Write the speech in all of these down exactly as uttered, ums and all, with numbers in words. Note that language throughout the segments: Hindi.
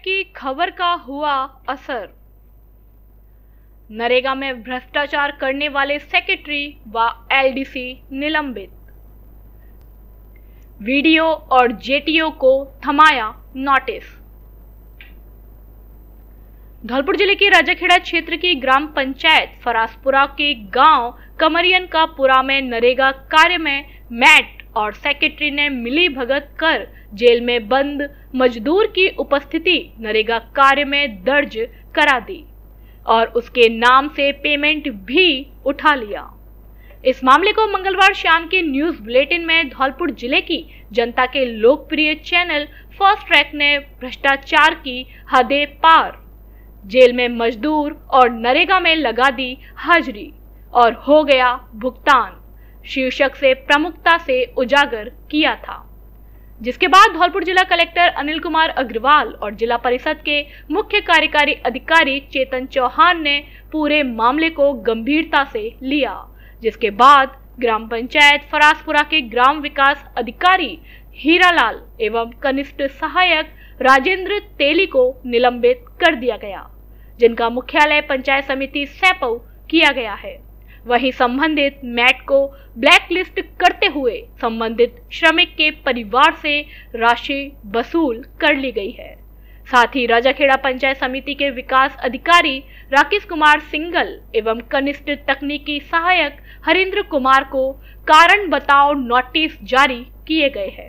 की खबर का हुआ असर। नरेगा में भ्रष्टाचार करने वाले सेक्रेटरी व एलडीसी निलंबित। वीडियो और जेटीओ को थमाया नोटिस। धौलपुर जिले के राजाखेड़ा क्षेत्र की ग्राम पंचायत फरासपुरा के गांव कमरियन का पुरा में नरेगा कार्य में मैट और सेक्रेटरी ने मिली भगत कर जेल में बंद मजदूर की उपस्थिति नरेगा कार्य में दर्ज करा दी और उसके नाम से पेमेंट भी उठा लिया। इस मामले को मंगलवार शाम के न्यूज बुलेटिन में धौलपुर जिले की जनता के लोकप्रिय चैनल फर्स्ट ट्रैक ने भ्रष्टाचार की हदें पार, जेल में मजदूर और नरेगा में लगा दी हाजिरी और हो गया भुगतान शीर्षक से प्रमुखता से उजागर किया था, जिसके बाद धौलपुर जिला कलेक्टर अनिल कुमार अग्रवाल और जिला परिषद के मुख्य कार्यकारी अधिकारी चेतन चौहान ने पूरे मामले को गंभीरता से लिया, जिसके बाद ग्राम पंचायत फरासपुरा के ग्राम विकास अधिकारी हीरालाल एवं कनिष्ठ सहायक राजेंद्र तेली को निलंबित कर दिया गया, जिनका मुख्यालय पंचायत समिति सैपौ किया गया है। वहीं संबंधित मैट को ब्लैकलिस्ट करते हुए संबंधित श्रमिक के परिवार से राशि वसूल कर ली गई है। साथ ही राजाखेड़ा पंचायत समिति के विकास अधिकारी राकेश कुमार सिंगल एवं कनिष्ठ तकनीकी सहायक हरिंद्र कुमार को कारण बताओ नोटिस जारी किए गए हैं।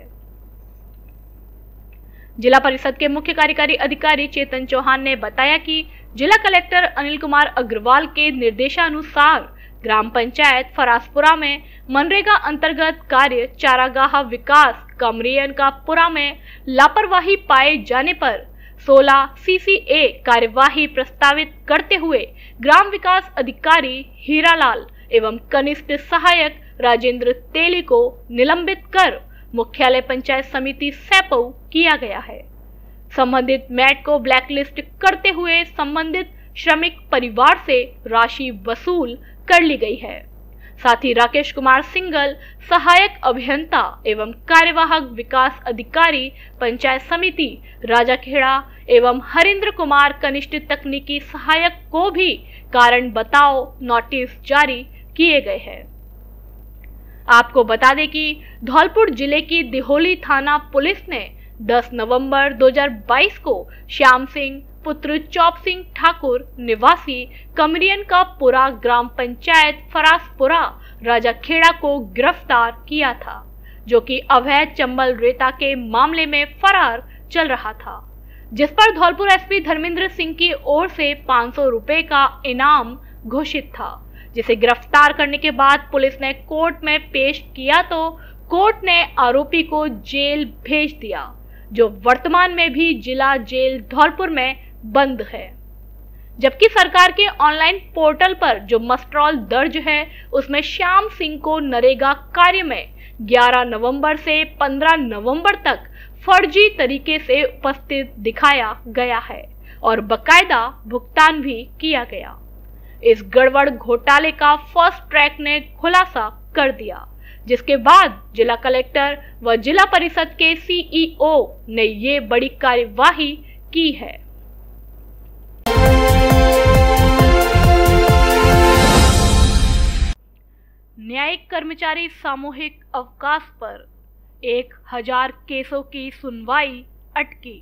जिला परिषद के मुख्य कार्यकारी अधिकारी चेतन चौहान ने बताया कि जिला कलेक्टर अनिल कुमार अग्रवाल के निर्देशानुसार ग्राम पंचायत फरासपुरा में मनरेगा अंतर्गत कार्य चारागाह विकास कमरियन का पुरा में लापरवाही पाए जाने पर सोलह सीसीए कार्यवाही प्रस्तावित करते हुए ग्राम विकास अधिकारी हीरालाल एवं कनिष्ठ सहायक राजेंद्र तेली को निलंबित कर मुख्यालय पंचायत समिति सैपौ किया गया है। संबंधित मैट को ब्लैकलिस्ट करते हुए संबंधित श्रमिक परिवार से राशि वसूल कर ली गई है। साथ ही राकेश कुमार सिंगल सहायक अभियंता एवं कार्यवाहक विकास अधिकारी पंचायत समिति राजाखेड़ा एवं हरिंद्र कुमार कनिष्ठ तकनीकी सहायक को भी कारण बताओ नोटिस जारी किए गए हैं। आपको बता दें कि धौलपुर जिले की दिहोली थाना पुलिस ने दस नवंबर दो हज़ार बाईस को श्याम सिंह पुत्र चौप सिंह ठाकुर निवासी कमरियन का पुरा ग्राम पंचायत फरासपुरा राजाखेड़ा को गिरफ्तार किया था, जो कि अवैध चंबल रेता के मामले में फरार चल रहा था, जिस पर धौलपुर एसपी धर्मेंद्र सिंह की ओर से पाँच सौ रुपए का इनाम घोषित था, जिसे गिरफ्तार करने के बाद पुलिस ने कोर्ट में पेश किया तो कोर्ट ने आरोपी को जेल भेज दिया, जो वर्तमान में भी जिला जेल धौलपुर में बंद है। जबकि सरकार के ऑनलाइन पोर्टल पर जो मस्ट्रॉल दर्ज है उसमें श्याम सिंह को नरेगा कार्य में ग्यारह नवंबर से पंद्रह नवंबर तक फर्जी तरीके से उपस्थित दिखाया गया है और बकायदा भुगतान भी किया गया। इस गड़बड़ घोटाले का फर्स्ट ट्रैक ने खुलासा कर दिया, जिसके बाद जिला कलेक्टर व जिला परिषद के सीईओ ने ये बड़ी कार्यवाही की है। न्यायिक कर्मचारी सामूहिक अवकाश पर एक हजार केसों की सुनवाई अटकी।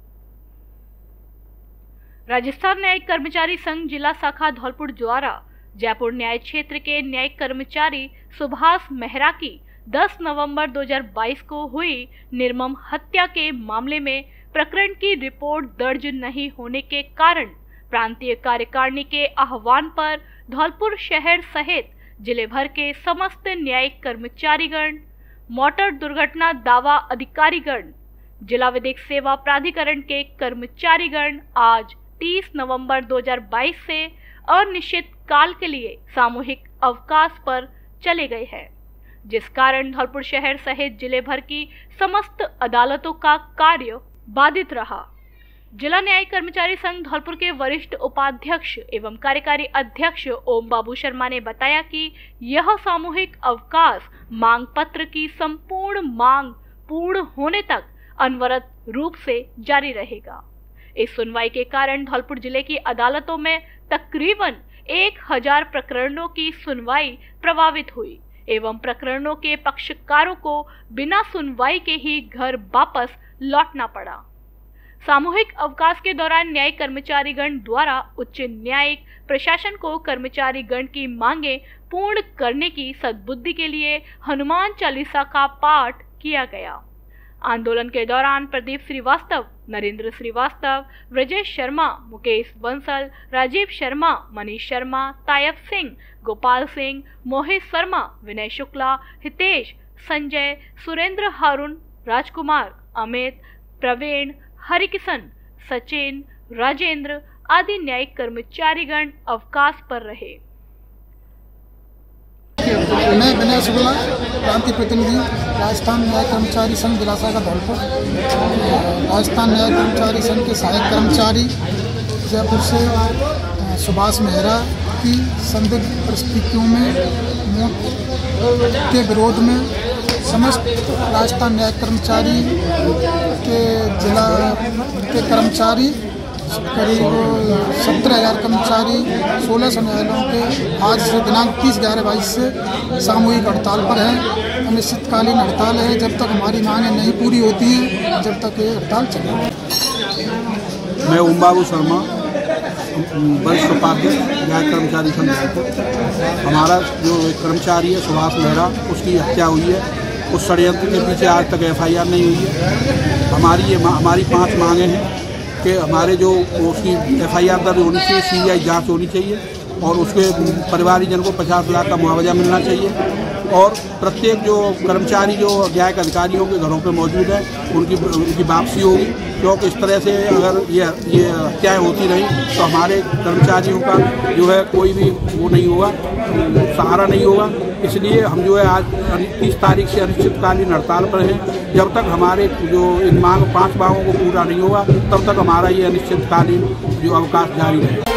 राजस्थान न्यायिक कर्मचारी संघ जिला शाखा धौलपुर द्वारा जयपुर न्याय क्षेत्र के न्यायिक कर्मचारी सुभाष मेहरा की दस नवंबर दो हज़ार बाईस को हुई निर्मम हत्या के मामले में प्रकरण की रिपोर्ट दर्ज नहीं होने के कारण प्रांतीय कार्यकारिणी के आह्वान पर धौलपुर शहर सहित जिले भर के समस्त न्यायिक कर्मचारीगण, मोटर दुर्घटना दावा अधिकारीगण, जिला विधिक सेवा प्राधिकरण के कर्मचारीगण आज तीस नवंबर दो हज़ार बाईस से अनिश्चित काल के लिए सामूहिक अवकाश पर चले गए हैं, जिस कारण धौलपुर शहर सहित जिले भर की समस्त अदालतों का कार्य बाधित रहा। जिला न्यायिक कर्मचारी संघ धौलपुर के वरिष्ठ उपाध्यक्ष एवं कार्यकारी अध्यक्ष ओम बाबू शर्मा ने बताया कि यह सामूहिक अवकाश मांग पत्र की संपूर्ण मांग पूर्ण होने तक अनवरत रूप से जारी रहेगा। इस सुनवाई के कारण धौलपुर जिले की अदालतों में तकरीबन एक हजार प्रकरणों की सुनवाई प्रभावित हुई एवं प्रकरणों के पक्षकारों को बिना सुनवाई के ही घर वापस लौटना पड़ा। सामूहिक अवकाश के दौरान न्यायिक कर्मचारीगण द्वारा उच्च न्यायिक प्रशासन को कर्मचारीगण की मांगे पूर्ण करने की सद्बुद्धि के लिए हनुमान चालीसा का पाठ किया गया। आंदोलन के दौरान प्रदीप श्रीवास्तव, नरेंद्र श्रीवास्तव, ब्रजेश शर्मा, मुकेश बंसल, राजीव शर्मा, मनीष शर्मा, तायब सिंह, गोपाल सिंह, मोहित शर्मा, विनय शुक्ला, हितेश, संजय, सुरेंद्र हारून, राजकुमार, अमित, प्रवीण, हरिकिशन, सचिन, राजेंद्र आदि न्यायिक कर्मचारीगण अवकाश पर रहे। मैं विनय शुक्ला, प्रांतीय प्रतिनिधि, राजस्थान न्याय कर्मचारी संघ दिलासा का धौलपुर। राजस्थान न्याय कर्मचारी संघ के सहायक कर्मचारी जयपुर से सुभाष मेहरा की संदिग्ध परिस्थितियों में मौत के विरोध में समस्त राजस्थान न्याय कर्मचारी के जिला के कर्मचारी करीब सत्तर हजार कर्मचारी सोलह सौ न्यायालयों के आज से दिनांक तीस ग्यारह बाईस से सामूहिक हड़ताल पर हैं। अनिश्चितकालीन हड़ताल है, जब तक हमारी मांगें नहीं पूरी होती हैं जब तक ये हड़ताल चलेगी। मैं ओम बाबू शर्मा, वरिष्ठ उपाध्यक्ष न्याय कर्मचारी संघ दिलासा। हमारा जो एक कर्मचारी है सुभाष मेहरा, उसकी हत्या हुई है। उस षड्यंत्र के पीछे आज तक एफ आई आर नहीं हुई है। हमारी ये हमारी पांच मांगें हैं कि हमारे जो उसकी एफ आई आर दर्ज होनी चाहिए, सी बी आई जाँच होनी चाहिए और उसके परिवारीजन को पचास लाख का मुआवजा मिलना चाहिए और प्रत्येक जो कर्मचारी जो न्यायिक अधिकारियों के घरों पे मौजूद है उनकी उनकी वापसी होगी, क्योंकि इस तरह से अगर ये ये हत्याएँ होती रही तो हमारे कर्मचारियों का जो है कोई भी वो नहीं होगा, सहारा नहीं होगा। इसलिए हम जो है आज तीस तारीख से अनिश्चितकालीन हड़ताल पर हैं। जब तक हमारे जो इन मांग पांच मांगों को पूरा नहीं होगा तब तक हमारा ये अनिश्चितकालीन जो अवकाश जारी रहेगा।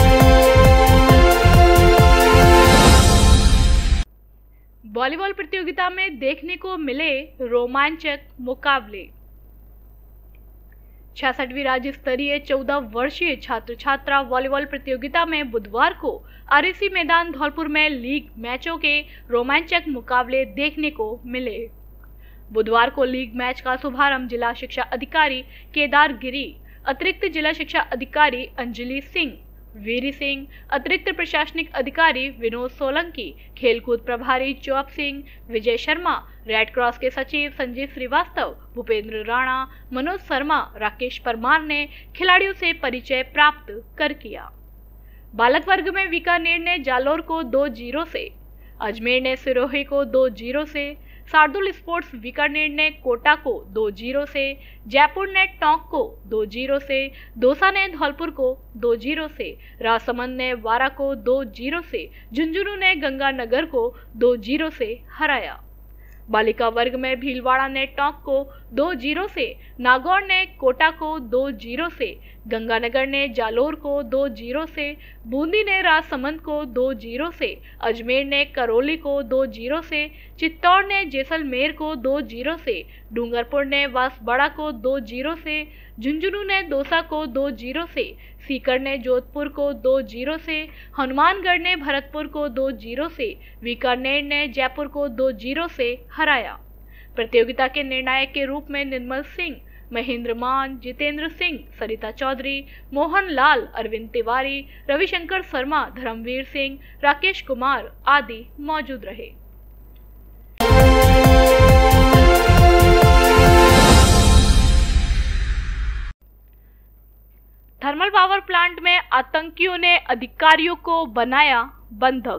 वॉलीबॉल प्रतियोगिता में देखने को मिले रोमांचक मुकाबले। छियासठवीं राज्य स्तरीय चौदह वर्षीय छात्र छात्रा वॉलीबॉल प्रतियोगिता में बुधवार को आर सी मैदान धौलपुर में लीग मैचों के रोमांचक मुकाबले देखने को मिले। बुधवार को लीग मैच का शुभारंभ जिला शिक्षा अधिकारी केदार गिरी, अतिरिक्त जिला शिक्षा अधिकारी अंजलि सिंह, वीरी सिंह, अतिरिक्त प्रशासनिक अधिकारी विनोद सोलंकी, खेलकूद प्रभारी चौप सिंह, विजय शर्मा, रेड क्रॉस के सचिव संजीव श्रीवास्तव, भूपेंद्र राणा, मनोज शर्मा, राकेश परमार ने खिलाड़ियों से परिचय प्राप्त कर किया। बालक वर्ग में बीकानेर ने जालोर को दो जीरो से, अजमेर ने सिरोही को दो जीरो से, शार्दुल स्पोर्ट्स बीकानेर ने कोटा को दो जीरो से, जयपुर ने टोंक को दो जीरो से, दौसा ने धौलपुर को दो जीरो से, राजसमंद ने वारा को दो जीरो से, झुंझुनू ने गंगानगर को दो जीरो से हराया। बालिका वर्ग में भीलवाड़ा ने टोंक को दो जीरो से, नागौर ने कोटा को दो जीरो से, गंगानगर ने जालोर को दो जीरो से, बूंदी ने राजसमंद को दो जीरो से, अजमेर ने करौली को दो जीरो से, चित्तौड़ ने जैसलमेर को दो जीरो से, डूंगरपुर ने बांसवाड़ा को दो जीरो से, झुंझुनू ने दौसा को दो जीरो से, सीकर ने जोधपुर को दो जीरो से, हनुमानगढ़ ने भरतपुर को दो जीरो से, बीकानेर ने जयपुर को दो जीरो से हराया। प्रतियोगिता के निर्णायक के रूप में निर्मल सिंह, महेंद्र मान, जितेंद्र सिंह, सरिता चौधरी, मोहन लाल, अरविंद तिवारी, रविशंकर शर्मा, धर्मवीर सिंह, राकेश कुमार आदि मौजूद रहे। थर्मल पावर प्लांट में आतंकियों ने अधिकारियों को बनाया बंधक।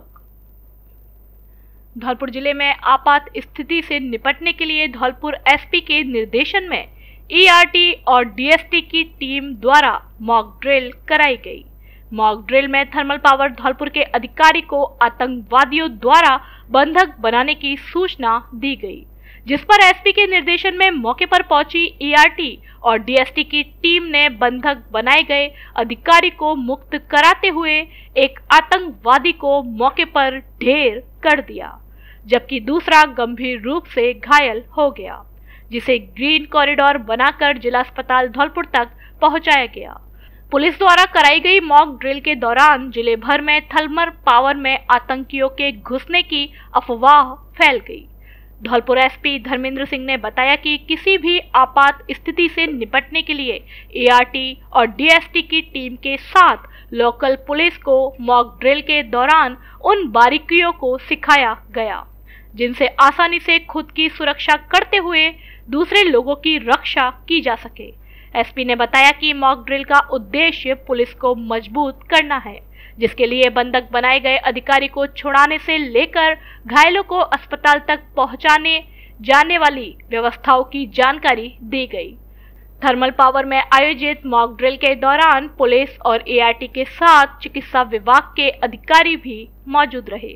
धौलपुर जिले में आपात स्थिति से निपटने के लिए धौलपुर एस पी के निर्देशन में ई आर टी और डी एस टी की टीम द्वारा मॉक ड्रिल कराई गई। मॉक ड्रिल में थर्मल पावर धौलपुर के अधिकारी को आतंकवादियों द्वारा बंधक बनाने की सूचना दी गई, जिस पर एस पी के निर्देशन में मौके पर पहुंची ई आर टी और डी एस टी की टीम ने बंधक बनाए गए अधिकारी को मुक्त कराते हुए एक आतंकवादी को मौके पर ढेर कर दिया, जबकि दूसरा गंभीर रूप से घायल हो गया, जिसे ग्रीन कॉरिडोर बनाकर जिला अस्पताल धौलपुर तक पहुंचाया गया। पुलिस द्वारा कराई गई मॉक ड्रिल के दौरान जिले भर में थर्मल पावर में आतंकियों के घुसने की अफवाह फैल गई। धौलपुर एसपी धर्मेंद्र सिंह ने बताया कि किसी भी आपात स्थिति से निपटने के लिए एआरटी और डीएसटी की टीम के साथ लोकल पुलिस को मॉक ड्रिल के दौरान उन बारीकियों को सिखाया गया जिनसे आसानी से खुद की सुरक्षा करते हुए दूसरे लोगों की रक्षा की जा सके। एसपी ने बताया कि मॉक ड्रिल का उद्देश्य पुलिस को मजबूत करना है, जिसके लिए बंधक बनाए गए अधिकारी को छुड़ाने से लेकर घायलों को अस्पताल तक पहुंचाने जाने वाली व्यवस्थाओं की जानकारी दी गई। थर्मल पावर में आयोजित मॉक ड्रिल के दौरान पुलिस और एआरटी के साथ चिकित्सा विभाग के अधिकारी भी मौजूद रहे।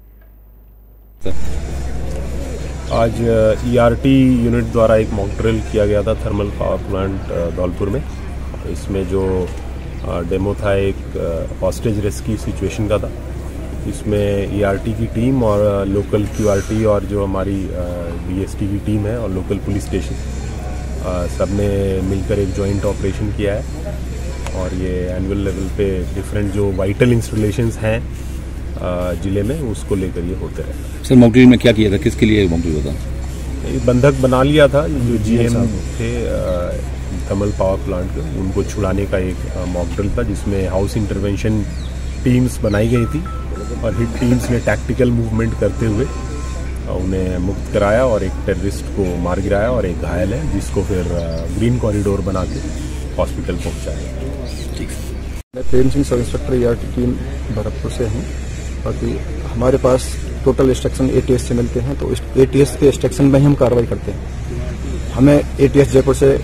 आज ईआरटी यूनिट द्वारा एक मॉक ड्रिल किया गया था थर्मल पावर प्लांट धौलपुर में। इसमें जो डेमो था एक हॉस्टेज रेस्क्यू सिचुएशन का था। इसमें ईआरटी की टीम और लोकल क्यूआरटी और जो हमारी डीएसटी की टीम है और लोकल पुलिस स्टेशन सब ने मिलकर एक जॉइंट ऑपरेशन किया है और ये एनुअल लेवल पे डिफरेंट जो वाइटल इंस्टॉलेशंस हैं जिले में उसको लेकर ये होते रहे। सर मॉक ड्रिल में क्या किया था, किसके लिए मॉक ड्रिल था? ये बंधक बना लिया था जो जीएम थे थर्मल पावर प्लांट के, उनको छुड़ाने का एक मॉक ड्रिल था जिसमें हाउस इंटरवेंशन टीम्स बनाई गई थी और हिट टीम्स ने टैक्टिकल मूवमेंट करते हुए उन्हें मुक्त कराया और एक टेररिस्ट को मार गिराया और एक घायल है जिसको फिर ग्रीन कॉरिडोर बना के हॉस्पिटल पहुंचाया। ठीक है। मैं Prem Singh, sub inspector ERT team Bharatpur से हूँ। बाकी हमारे पास टोटल इंस्ट्रक्शन एटीएस से मिलते हैं, तो एटीएस के इंस्ट्रक्शन में ही हम कार्रवाई करते हैं। हमें एटीएस जयपुर से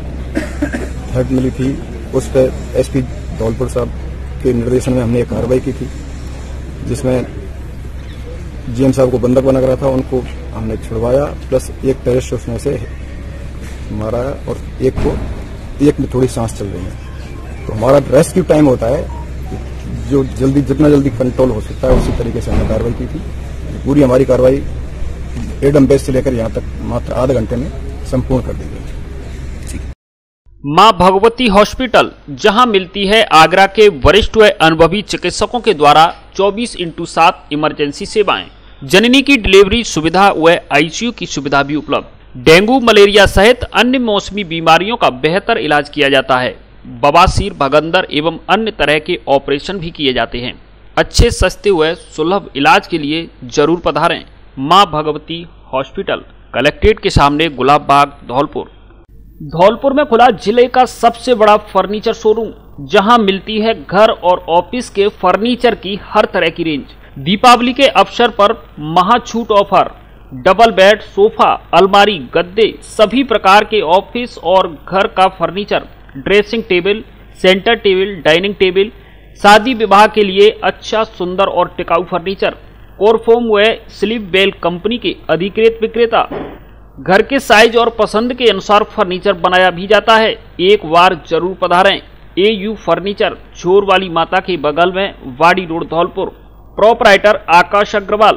हेड मिली थी, उस पर एसपी धौलपुर साहब के निर्देशन में हमने एक कार्रवाई की थी जिसमें जीएम साहब को बंधक बना रहा था, उनको हमने छुड़वाया, प्लस एक टेररिस्ट उसमें से मारा और एक को एक में थोड़ी सांस चल रही है। तो हमारा रेस्क्यू टाइम होता है जो जल्दी जितना जल्दी कंट्रोल हो सकता है उसी तरीके से हमने कार्रवाई की थी। पूरी हमारी कार्रवाई एडम बेस से लेकर यहाँ तक मात्र आधे घंटे में संपूर्ण कर दी गई। मां भगवती हॉस्पिटल, जहां मिलती है आगरा के वरिष्ठ व अनुभवी चिकित्सकों के द्वारा चौबीस इंटू सात इमरजेंसी सेवाएं, जननी की डिलीवरी सुविधा व आईसीयू की सुविधा भी उपलब्ध। डेंगू, मलेरिया सहित अन्य मौसमी बीमारियों का बेहतर इलाज किया जाता है। बवासीर, भगंदर एवं अन्य तरह के ऑपरेशन भी किए जाते हैं। अच्छे, सस्ते व सुलभ इलाज के लिए जरूर पधारें। मां भगवती हॉस्पिटल, कलेक्ट्रेट के सामने, गुलाब बाग, धौलपुर। धौलपुर में खुला जिले का सबसे बड़ा फर्नीचर शोरूम, जहां मिलती है घर और ऑफिस के फर्नीचर की हर तरह की रेंज। दीपावली के अवसर पर महाछूट ऑफर, डबल बेड, सोफा, अलमारी, गद्दे, सभी प्रकार के ऑफिस और घर का furniture, dressing table, centre table, dining table, शादी विवाह के लिए अच्छा, सुंदर और टिकाऊ फर्नीचर। कोरफोम व स्लीप वेल कंपनी के अधिकृत विक्रेता। घर के साइज और पसंद के अनुसार फर्नीचर बनाया भी जाता है। एक बार जरूर पधारें। ए यू फर्नीचर, छोर वाली माता के बगल में, वाड़ी रोड, धौलपुर। प्रोपराइटर आकाश अग्रवाल।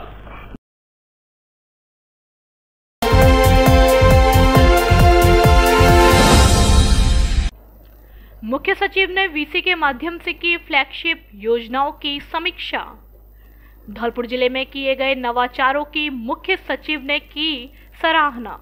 मुख्य सचिव ने वीसी के माध्यम से की फ्लैगशिप योजनाओं की समीक्षा। धौलपुर जिले में किए गए नवाचारों की मुख्य सचिव ने की सराहना।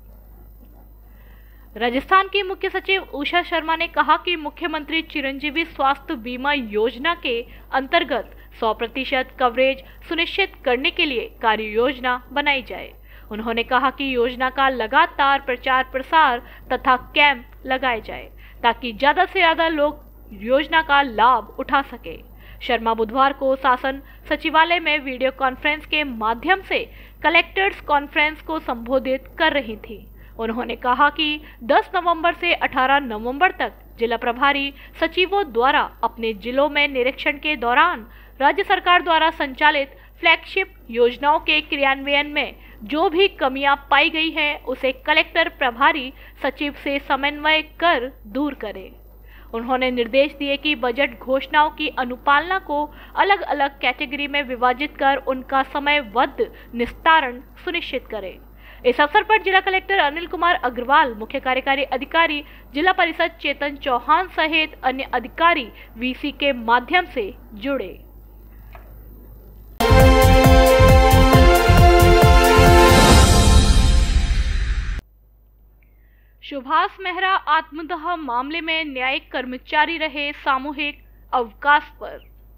राजस्थान की मुख्य सचिव उषा शर्मा ने कहा कि मुख्यमंत्री चिरंजीवी स्वास्थ्य बीमा योजना के अंतर्गत सौ प्रतिशत कवरेज सुनिश्चित करने के लिए कार्य योजना बनाई जाए। उन्होंने कहा कि योजना का लगातार प्रचार प्रसार तथा कैंप लगाए जाए ताकि ज्यादा से ज्यादा लोग योजना का लाभ उठा सके। शर्मा बुधवार को शासन सचिवालय में वीडियो कॉन्फ्रेंस के माध्यम से कलेक्टर्स कॉन्फ्रेंस को संबोधित कर रही थी। उन्होंने कहा कि दस नवंबर से अठारह नवंबर तक जिला प्रभारी सचिवों द्वारा अपने जिलों में निरीक्षण के दौरान राज्य सरकार द्वारा संचालित फ्लैगशिप योजनाओं के क्रियान्वयन में जो भी कमियां पाई गई है उसे कलेक्टर प्रभारी सचिव से समन्वय कर दूर करें। उन्होंने निर्देश दिए कि बजट घोषणाओं की अनुपालना को अलग अलग कैटेगरी में विभाजित कर उनका समयबद्ध निस्तारण सुनिश्चित करें। इस अवसर पर जिला कलेक्टर अनिल कुमार अग्रवाल, मुख्य कार्यकारी अधिकारी जिला परिषद चेतन चौहान सहित अन्य अधिकारी वीसी के माध्यम से जुड़े। सुभाष मेहरा आत्मदाह मामले में न्यायिक कर्मचारी रहे सामूहिक अवकाश पर।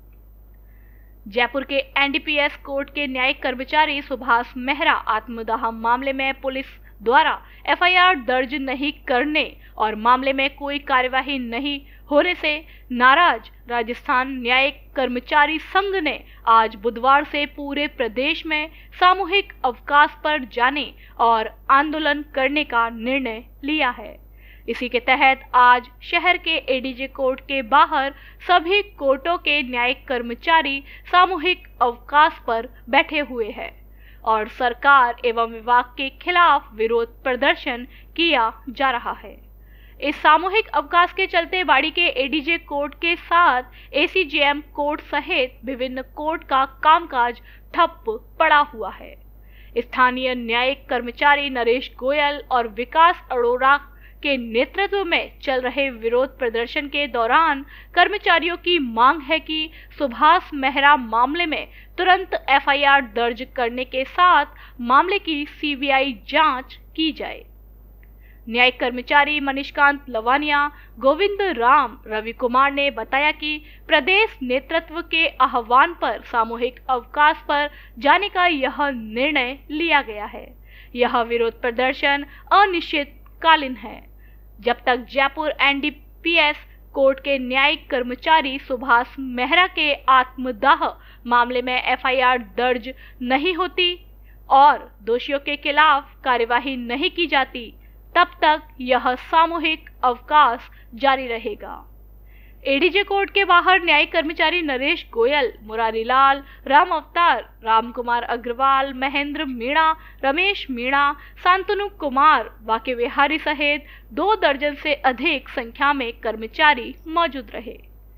जयपुर के एनडीपीएस कोर्ट के न्यायिक कर्मचारी सुभाष मेहरा आत्मदाह मामले में पुलिस द्वारा एफआईआर दर्ज नहीं करने और मामले में कोई कार्यवाही नहीं होने से नाराज राजस्थान न्यायिक कर्मचारी संघ ने आज बुधवार से पूरे प्रदेश में सामूहिक अवकाश पर जाने और आंदोलन करने का निर्णय लिया है। इसी के तहत आज शहर के एडीजे कोर्ट के बाहर सभी कोर्टों के न्यायिक कर्मचारी सामूहिक अवकाश पर बैठे हुए हैं और सरकार एवं विभाग के खिलाफ विरोध प्रदर्शन किया जा रहा है। इस सामूहिक अवकाश के चलते बाड़ी के एडीजे कोर्ट के साथ एसीजेएम कोर्ट सहित विभिन्न कोर्ट का कामकाज ठप पड़ा हुआ है। स्थानीय न्यायिक कर्मचारी नरेश गोयल और विकास अरोड़ा के नेतृत्व में चल रहे विरोध प्रदर्शन के दौरान कर्मचारियों की मांग है कि सुभाष मेहरा मामले में तुरंत एफआईआर दर्ज करने के साथ मामले की सीबीआई जांच की जाए। न्यायिक कर्मचारी मनीषकांत लवानिया, गोविंद राम, रवि कुमार ने बताया कि प्रदेश नेतृत्व के आह्वान पर सामूहिक अवकाश पर जाने का यह निर्णय लिया गया है। यह विरोध प्रदर्शन अनिश्चितकालीन है जब तक जयपुर एनडीपीएस कोर्ट के न्यायिक कर्मचारी सुभाष मेहरा के आत्मदाह मामले में एफआईआर दर्ज नहीं होती और दोषियों के खिलाफ कार्यवाही नहीं की जाती, तब तक यह सामूहिक अवकाश जारी रहेगा। एडीजे कोर्ट के बाहर न्यायिक कर्मचारी नरेश गोयल, मुरारी लाल, राम अवतार, राम कुमार अग्रवाल, महेंद्र मीणा, रमेश मीणा, शांतनु कुमार, वाके विहारी सहित दो दर्जन से अधिक संख्या में कर्मचारी मौजूद रहे।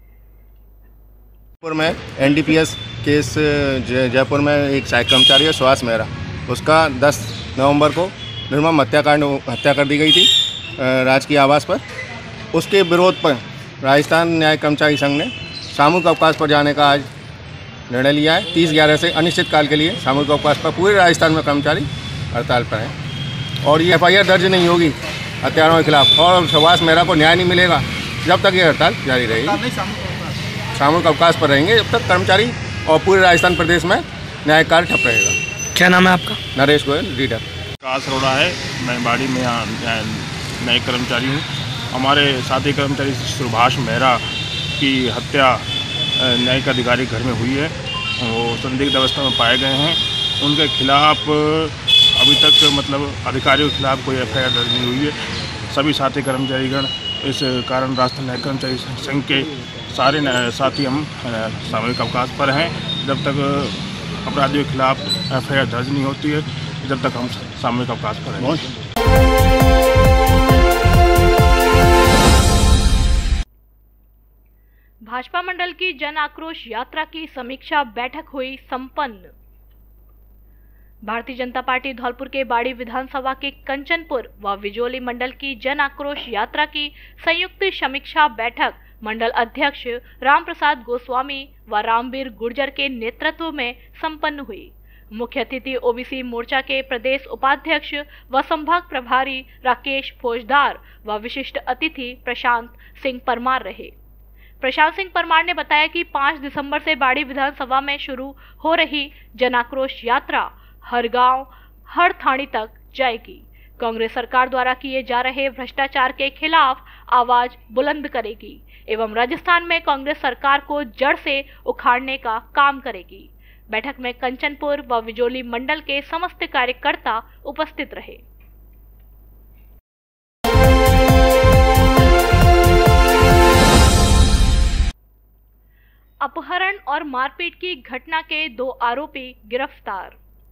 जयपुर में एनडीपीएस केस जयपुर में एक सहायक कर्मचारी है सुभाष मेहरा, उसका दस नवंबर को निर्मम हत्याकांड हत्या कर दी गई थी राजकीय आवास पर। उसके विरोध पर राजस्थान न्यायिक कर्मचारी संघ ने सामूहिक अवकाश पर जाने का आज निर्णय लिया है। तीस ग्यारह से अनिश्चितकाल के लिए सामूहिक अवकाश पर पूरे राजस्थान में कर्मचारी हड़ताल पर हैं और ये एफआईआर दर्ज नहीं होगी हत्यारों के खिलाफ और सुभाष मेहरा को न्याय नहीं मिलेगा जब तक ये हड़ताल जारी रहेगी। सामूहिक अवकाश पर रहेंगे जब तक कर्मचारी और पूरे राजस्थान प्रदेश में न्यायिक कार्य ठप रहेगा। क्या नाम है आपका? नरेश गोयल, रीडर। विकास अरोड़ा है, मैं बाड़ी में न्यायिक कर्मचारी हूँ। हमारे साथी कर्मचारी सुभाष मेहरा की हत्या न्यायिक अधिकारी घर में हुई है, वो संदिग्ध अवस्था में पाए गए हैं। उनके खिलाफ अभी तक मतलब अधिकारियों के खिलाफ कोई एफआईआर दर्ज नहीं हुई है। सभी साथी कर्मचारीगण इस कारण राष्ट्रीय न्यायिक कर्मचारी संघ के सारे साथी हम सामूहिक अवकाश पर हैं जब तक अपराधियों के खिलाफ एफआईआर दर्ज नहीं होती है, जब तक हम सामूहिक अवकाश पर हैं। भाजपा मंडल की जन आक्रोश यात्रा की समीक्षा बैठक हुई संपन्न। भारतीय जनता पार्टी धौलपुर के बाड़ी विधानसभा के कंचनपुर व विजोली मंडल की जन आक्रोश यात्रा की संयुक्त समीक्षा बैठक मंडल अध्यक्ष रामप्रसाद गोस्वामी व रामवीर गुर्जर के नेतृत्व में संपन्न हुई। मुख्य अतिथि ओबीसी मोर्चा के प्रदेश उपाध्यक्ष व संभाग प्रभारी राकेश फौजदार व विशिष्ट अतिथि प्रशांत सिंह परमार रहे। प्रशांत सिंह परमार ने बताया कि पाँच दिसंबर से बाड़ी विधानसभा में शुरू हो रही जन आक्रोश यात्रा हर गांव हर थानी तक जाएगी। कांग्रेस सरकार द्वारा किए जा रहे भ्रष्टाचार के खिलाफ आवाज बुलंद करेगी एवं राजस्थान में कांग्रेस सरकार को जड़ से उखाड़ने का काम करेगी। बैठक में कंचनपुर व विजोली मंडल के समस्त कार्यकर्ता उपस्थित रहे। अपहरण और मारपीट की घटना के दो आरोपी गिरफ्तार।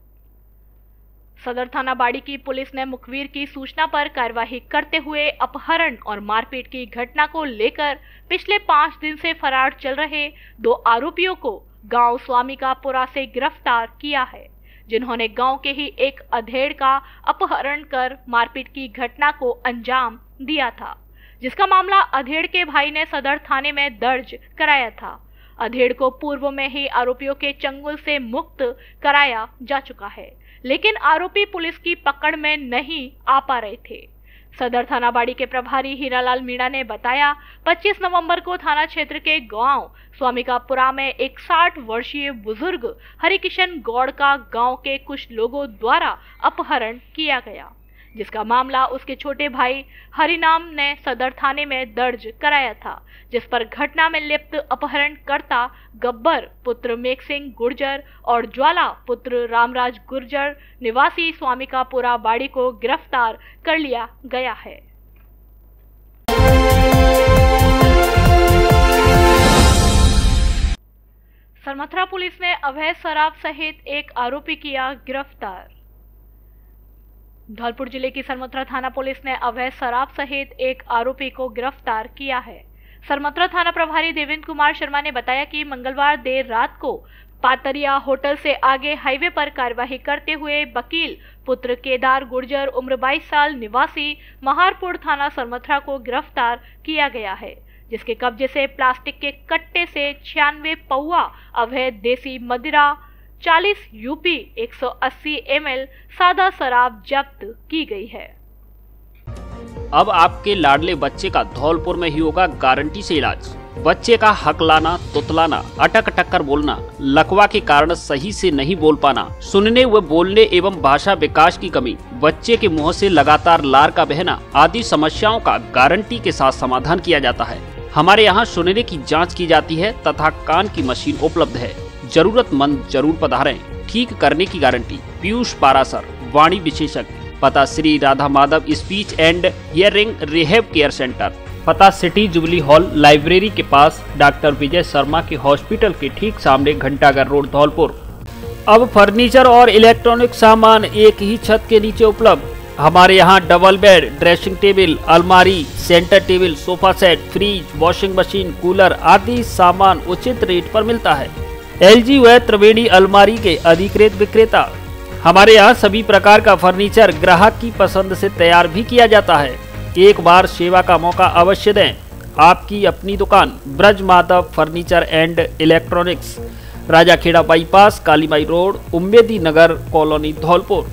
सदर थाना बाड़ी की पुलिस ने मुखबिर की सूचना पर कार्यवाही करते हुए अपहरण और मारपीट की घटना को लेकर पिछले पाँच दिन से फरार चल रहे दो आरोपियों को गांव स्वामी का पुरा से गिरफ्तार किया है। जिन्होंने गांव के ही एक अधेड़ का अपहरण कर मारपीट की घटना को अंजाम दिया था, जिसका मामला अधेड़ के भाई ने सदर थाने में दर्ज कराया था। अधेड़ को पूर्व में ही आरोपियों के चंगुल से मुक्त कराया जा चुका है, लेकिन आरोपी पुलिस की पकड़ में नहीं आ पा रहे थे। सदर थाना बाड़ी के प्रभारी हीरालाल मीणा ने बताया, पच्चीस नवंबर को थाना क्षेत्र के गांव स्वामिकापुरा में एक साठ वर्षीय बुजुर्ग हरिकिशन गौड़ का गांव के कुछ लोगों द्वारा अपहरण किया गया, जिसका मामला उसके छोटे भाई हरिनाम ने सदर थाने में दर्ज कराया था, जिस पर घटना में लिप्त अपहरणकर्ता गब्बर पुत्र मेघ सिंह गुर्जर और ज्वाला पुत्र रामराज गुर्जर निवासी स्वामिकापुरा बाड़ी को गिरफ्तार कर लिया गया है। सरमथरा पुलिस ने अवैध शराब सहित एक आरोपी किया गिरफ्तार। धौलपुर जिले की सरमथरा थाना पुलिस ने अवैध शराब सहित एक आरोपी को गिरफ्तार किया है। सरमथरा थाना प्रभारी देवेंद्र कुमार शर्मा ने बताया कि मंगलवार देर रात को पातरिया होटल से आगे हाईवे पर कार्यवाही करते हुए वकील पुत्र केदार गुर्जर उम्र बाईस साल निवासी महारपुर थाना सरमथरा को गिरफ्तार किया गया है, जिसके कब्जे से प्लास्टिक के कट्टे से छियानवे पौवा अवैध देसी मदिरा, चालीस यूपी एक सौ अस्सी एमएल सादा शराब जब्त की गई है। अब आपके लाडले बच्चे का धौलपुर में ही होगा गारंटी से इलाज। बच्चे का हकलाना, तुतलाना, अटक अटक कर बोलना, लकवा के कारण सही से नहीं बोल पाना, सुनने व बोलने एवं भाषा विकास की कमी, बच्चे के मुंह से लगातार लार का बहना आदि समस्याओं का गारंटी के साथ समाधान किया जाता है। हमारे यहाँ सुनने की जाँच की जाती है तथा कान की मशीन उपलब्ध है। जरूरतमंद जरूर पधारें। ठीक करने की गारंटी। पीयूष पारासर, वाणी विशेषज्ञ। पता Shri Radha Madhav speech and hearing rehab care centre. पता सिटी जुबली हॉल लाइब्रेरी के पास, डॉक्टर विजय शर्मा के हॉस्पिटल के ठीक सामने, घंटाघर रोड, धौलपुर। अब फर्नीचर और इलेक्ट्रॉनिक सामान एक ही छत के नीचे उपलब्ध। हमारे यहाँ डबल बेड, ड्रेसिंग टेबल, अलमारी, centre table, sofa set, fridge, washing machine, cooler आदि सामान उचित रेट पर मिलता है। एलजी व त्रिवेणी अलमारी के अधिकृत विक्रेता। हमारे यहाँ सभी प्रकार का फर्नीचर ग्राहक की पसंद से तैयार भी किया जाता है। एक बार सेवा का मौका अवश्य दें। आपकी अपनी दुकान Braj Madhav furniture and electronics, Rajakhera bypass, Kalibai road, Ummedi Nagar colony, Dholpur.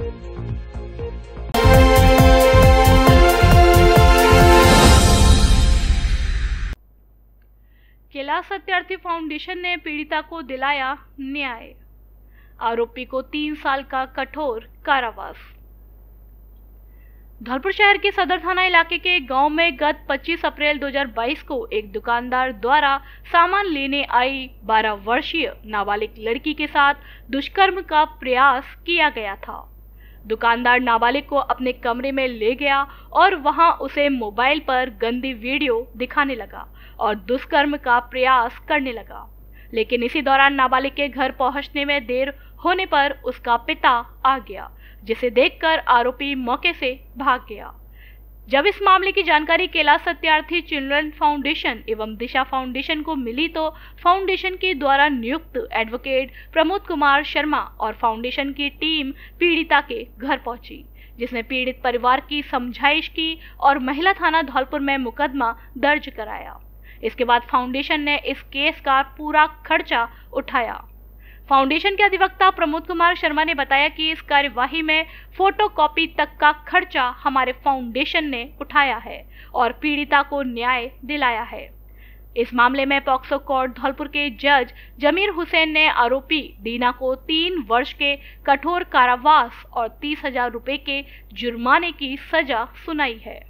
Kailash Satyarthi foundation ने पीड़िता को दिलाया न्याय। आरोपी को तीन साल का कठोर कारावास। धौलपुर शहर के सदर थाना इलाके के गांव में गत पच्चीस अप्रैल दो हज़ार बाईस को एक दुकानदार द्वारा सामान लेने आई बारह वर्षीय नाबालिग लड़की के साथ दुष्कर्म का प्रयास किया गया था। दुकानदार नाबालिग को अपने कमरे में ले गया और वहां उसे मोबाइल पर गंदी वीडियो दिखाने लगा और दुष्कर्म का प्रयास करने लगा। लेकिन इसी दौरान नाबालिग के घर पहुंचने में देर होने पर उसका पिता आ गया, जिसे देखकर आरोपी मौके से भाग गया। जब इस मामले की जानकारी कैलाश सत्यार्थी चिल्ड्रन फाउंडेशन एवं दिशा फाउंडेशन को मिली तो फाउंडेशन के द्वारा नियुक्त एडवोकेट प्रमोद कुमार शर्मा और फाउंडेशन की टीम पीड़िता के घर पहुंची, जिसने पीड़ित परिवार की समझाइश की और महिला थाना धौलपुर में मुकदमा दर्ज कराया। इसके बाद फाउंडेशन ने इस केस का पूरा खर्चा उठाया। फाउंडेशन के अधिवक्ता प्रमोद कुमार शर्मा ने बताया कि इस कार्यवाही में फोटोकॉपी तक का खर्चा हमारे फाउंडेशन ने उठाया है और पीड़िता को न्याय दिलाया है। इस मामले में पॉक्सो कोर्ट धौलपुर के जज जमीर हुसैन ने आरोपी दीना को तीन वर्ष के कठोर कारावास और तीस हजार रुपए के जुर्माने की सजा सुनाई है।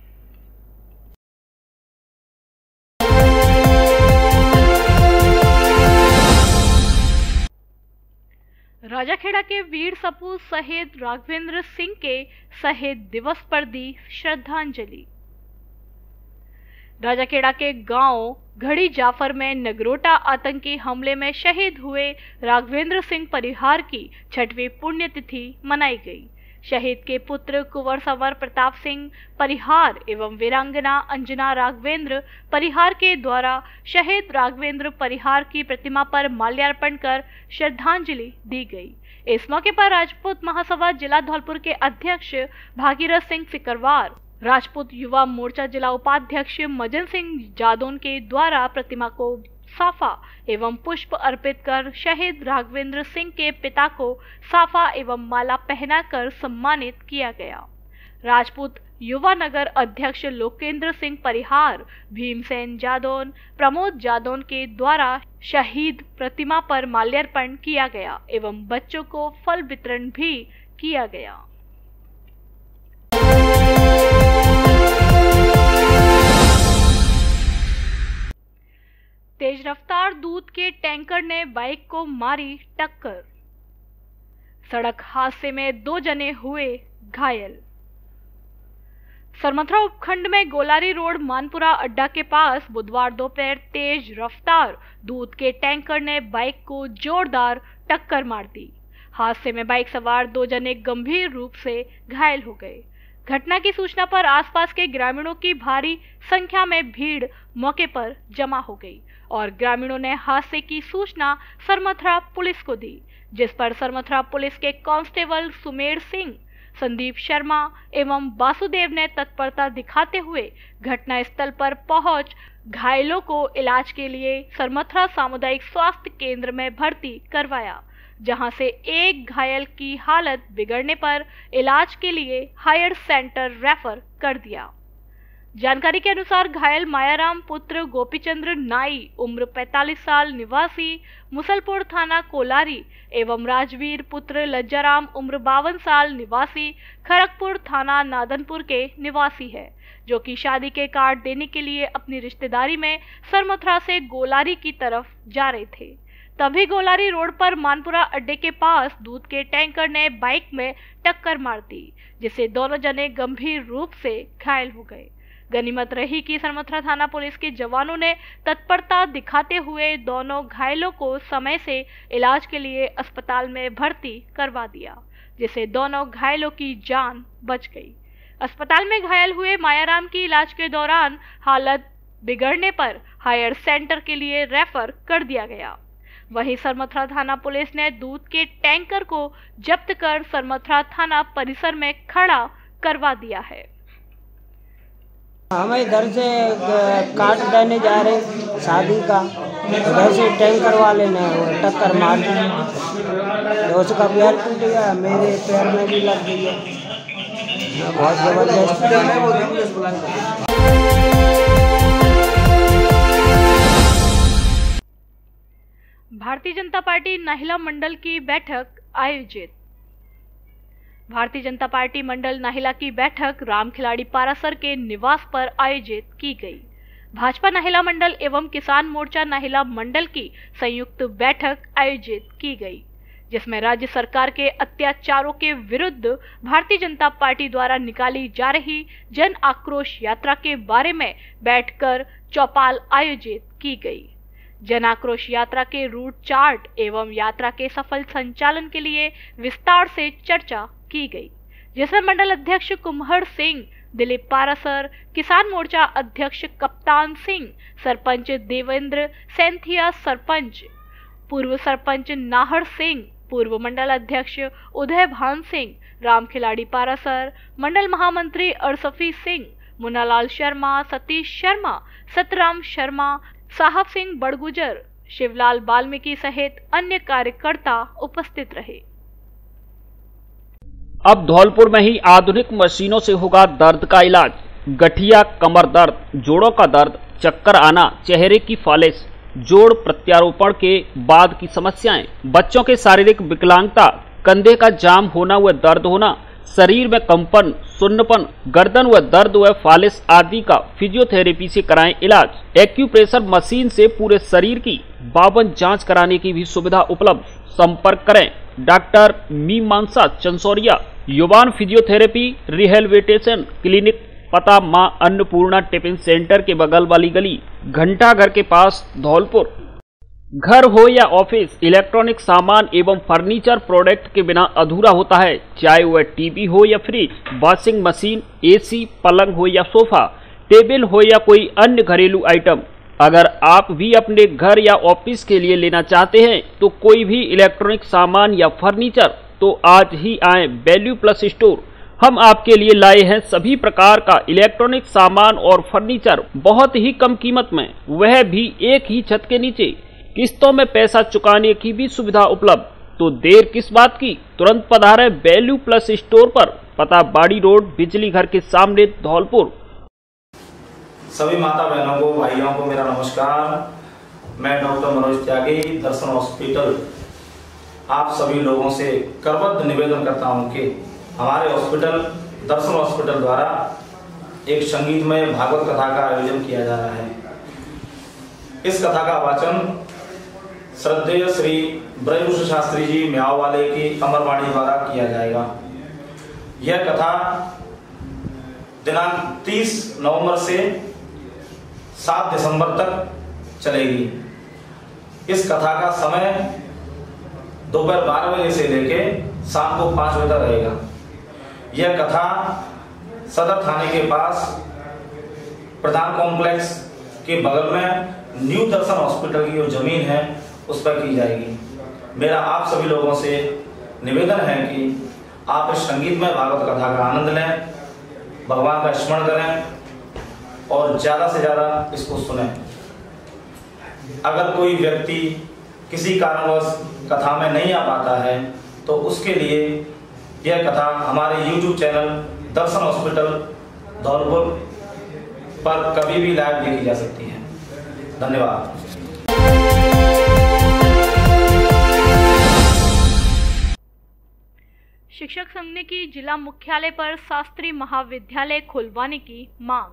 राजाखेड़ा के वीर सपूत शहीद राघवेंद्र सिंह के शहीद दिवस पर दी श्रद्धांजलि। राजाखेड़ा के गांव घड़ी जाफर में नगरोटा आतंकी हमले में शहीद हुए राघवेंद्र सिंह परिहार की छठवीं पुण्यतिथि मनाई गई। शहीद के पुत्र कुंवर संवर प्रताप सिंह परिहार एवं वीरांगना अंजना राघवेंद्र परिहार के द्वारा शहीद राघवेंद्र परिहार की प्रतिमा पर माल्यार्पण कर श्रद्धांजलि दी गई। इस मौके पर राजपूत महासभा जिला धौलपुर के अध्यक्ष भागीरथ सिंह सिकरवार, राजपूत युवा मोर्चा जिला उपाध्यक्ष मजन सिंह जादौन के द्वारा प्रतिमा को साफा एवं पुष्प अर्पित कर शहीद राघवेंद्र सिंह के पिता को साफा एवं माला पहनाकर सम्मानित किया गया। राजपूत युवा नगर अध्यक्ष लोकेंद्र सिंह परिहार, भीमसेन जादौन, प्रमोद जादौन के द्वारा शहीद प्रतिमा पर माल्यार्पण किया गया एवं बच्चों को फल वितरण भी किया गया। तेज रफ्तार दूध के टैंकर ने बाइक को मारी टक्कर। सड़क हादसे में दो जने हुए घायल। सरमथरा उपखंड में गोलारी रोड मानपुरा अड्डा के पास बुधवार दोपहर तेज रफ्तार दूध के टैंकर ने बाइक को जोरदार टक्कर मार दी। हादसे में बाइक सवार दो जने गंभीर रूप से घायल हो गए। घटना की सूचना पर आसपास के ग्रामीणों की भारी संख्या में भीड़ मौके पर जमा हो गई और ग्रामीणों ने हादसे की सूचना सरमथरा पुलिस को दी, जिस पर सरमथरा पुलिस के कांस्टेबल सुमेर सिंह, संदीप शर्मा एवं वासुदेव ने तत्परता दिखाते हुए घटना स्थल पर पहुंच घायलों को इलाज के लिए सरमथरा सामुदायिक स्वास्थ्य केंद्र में भर्ती करवाया, जहां से एक घायल की हालत बिगड़ने पर इलाज के लिए हायर सेंटर रेफर कर दिया। जानकारी के अनुसार घायल मायाराम पुत्र गोपीचंद्र नाई उम्र पैंतालीस साल निवासी मुसलपुर थाना कोलारी एवं राजवीर पुत्र लज्जाराम उम्र बावन साल निवासी खड़गपुर थाना नादनपुर के निवासी है, जो कि शादी के कार्ड देने के लिए अपनी रिश्तेदारी में सरमथरा से गोलारी की तरफ जा रहे थे। तभी गोलारी रोड पर मानपुरा अड्डे के पास दूध के टैंकर ने बाइक में टक्कर मार दी, जिससे दोनों जने गंभीर रूप से घायल हो गए। गनीमत रही कि सरमथरा थाना पुलिस के जवानों ने तत्परता दिखाते हुए दोनों घायलों को समय से इलाज के लिए अस्पताल में भर्ती करवा दिया, जिससे दोनों घायलों की जान बच गई। अस्पताल में घायल हुए मायाराम की इलाज के दौरान हालत बिगड़ने पर हायर सेंटर के लिए रेफर कर दिया गया। वहीं सरमथरा थाना पुलिस ने दूध के टैंकर को जब्त कर सरमथरा थाना परिसर में खड़ा करवा दिया है। हम इधर से कार्ड देने जा रहे शादी का, इधर से टैंकर वाले ने टक्कर मार दी, तो उसका पैर टूट गया, मेरे पैर में भी लग गई है, बहुत जबरदस्त। भारतीय जनता पार्टी नाहिला मंडल की बैठक आयोजित। भारतीय जनता पार्टी मंडल नाहिला की बैठक राम खिलाड़ी पारासर के निवास पर आयोजित की गई। भाजपा नाहिला मंडल एवं किसान मोर्चा नाहिला मंडल की संयुक्त बैठक आयोजित की गई, जिसमें राज्य सरकार के अत्याचारों के विरुद्ध भारतीय जनता पार्टी द्वारा निकाली जा रही जन आक्रोश यात्रा के बारे में बैठकर चौपाल आयोजित की गई। जन आक्रोश यात्रा के रूट चार्ट एवं यात्रा के सफल संचालन के लिए विस्तार से चर्चा की गई, जिसमें मंडल अध्यक्ष कुम्हर सिंह, दिलीप पारासर, किसान मोर्चा अध्यक्ष कप्तान सिंह, सरपंच देवेंद्र सैंथिया, सरपंच पूर्व सरपंच नाहर सिंह, पूर्व मंडल अध्यक्ष उदय भान सिंह, राम खिलाड़ी पारासर, मंडल महामंत्री अरसफी सिंह, मुन्नालाल शर्मा, सतीश शर्मा, सतराम शर्मा, साहब सिंह बड़गुजर, शिवलाल वाल्मीकि सहित अन्य कार्यकर्ता उपस्थित रहे। अब धौलपुर में ही आधुनिक मशीनों से होगा दर्द का इलाज। गठिया, कमर दर्द, जोड़ों का दर्द, चक्कर आना, चेहरे की फालिश, जोड़ प्रत्यारोपण के बाद की समस्याएं, बच्चों के शारीरिक विकलांगता, कंधे का जाम होना व दर्द होना, शरीर में कंपन, सुन्नपन, गर्दन व दर्द व फालिश आदि का फिजियोथेरेपी से कराएं इलाज। एक्यूप्रेशर मशीन से पूरे शरीर की बावन जांच कराने की भी सुविधा उपलब्ध। संपर्क करें डॉक्टर मीमांसा चंसोरिया, युवान फिजियोथेरेपी रिहेबिलिटेशन क्लिनिक, पता मां अन्नपूर्णा टिफिन सेंटर के बगल वाली गली, घंटा घर के पास, धौलपुर। घर हो या ऑफिस, इलेक्ट्रॉनिक सामान एवं फर्नीचर प्रोडक्ट के बिना अधूरा होता है। चाहे वह टीवी हो या फ्रिज, वॉशिंग मशीन, एसी, पलंग हो या सोफा, टेबल हो या कोई अन्य घरेलू आइटम, अगर आप भी अपने घर या ऑफिस के लिए लेना चाहते हैं तो कोई भी इलेक्ट्रॉनिक सामान या फर्नीचर तो आज ही आए वैल्यू प्लस स्टोर। हम आपके लिए लाए हैं सभी प्रकार का इलेक्ट्रॉनिक सामान और फर्नीचर बहुत ही कम कीमत में, वह भी एक ही छत के नीचे। किस्तों में पैसा चुकाने की भी सुविधा उपलब्ध। तो देर किस बात की, तुरंत पधारें वैल्यू प्लस स्टोर पर। पता बाड़ी रोड, बिजली घर के सामने, धौलपुर। सभी माता बहनों को, भाइयों को मेरा नमस्कार। मैं डॉक्टर मनोज त्यागी, दर्शन हॉस्पिटल, आप सभी लोगों से करबद्ध निवेदन करता हूं कि हमारे हॉस्पिटल दर्शन हॉस्पिटल द्वारा एक संगीतमय भागवत कथा का आयोजन किया जा रहा है। इस कथा का वाचन श्रद्धेय श्री ब्रजभूषण शास्त्री जी म्याओ वाले की अमरवाणी द्वारा किया जाएगा। यह कथा दिनांक तीस नवंबर से सात दिसंबर तक चलेगी। इस कथा का समय दोपहर बारह बजे से लेके शाम को पांच बजे तक रहेगा। यह कथा सदर थाने के पास प्रधान कॉम्प्लेक्स के बगल में न्यू दर्शन हॉस्पिटल की जो जमीन है उस पर की जाएगी। मेरा आप सभी लोगों से निवेदन है कि आप इस संगीतमय भागवत कथा का आनंद लें, भगवान का स्मरण करें और ज्यादा से ज्यादा इसको सुनें। अगर कोई व्यक्ति किसी कारणवश कथा में नहीं आ पाता है तो उसके लिए यह कथा हमारे YouTube channel Darshan hospital Dholpur पर कभी भी लाइव देखी जा सकती है। धन्यवाद। शिक्षक संघ ने की जिला मुख्यालय पर शास्त्री महाविद्यालय खुलवाने की मांग।